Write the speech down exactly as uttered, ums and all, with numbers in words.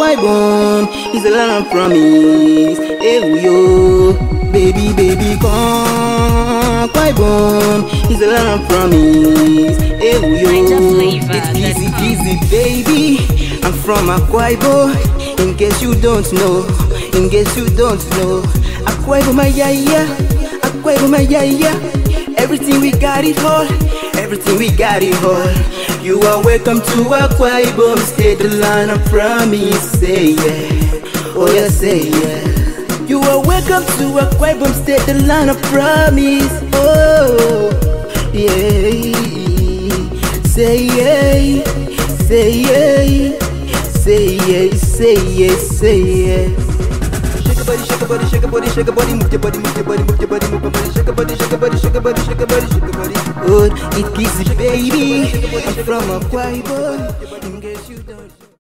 Ibom is a land of promise. Hey yo, baby, baby, come. Ibom is a land of promise. Hey yo, it's easy, easy, baby. I'm from Akwa. In case you don't know, in case you don't know, Akwa Ibom, my yeah, yeah. Akwa Ibom, my yeah, yeah. Everything we got it all, everything we got it all. You are welcome to Akwa Ibom, stay the line of promise. Say yeah, oh yeah, say yeah. You are welcome to Akwa Ibom, stay the line of promise. Oh yeah, say yeah, say yeah, say yeah, say yeah, say yeah. Shake a body, shake a body, shake a body, move your body, move your body, move your body, move your body, shake a body, shake a body, shake a body, shake a body, shake a body. Good, it Kizz, baby. I'm from Akwa Ibom.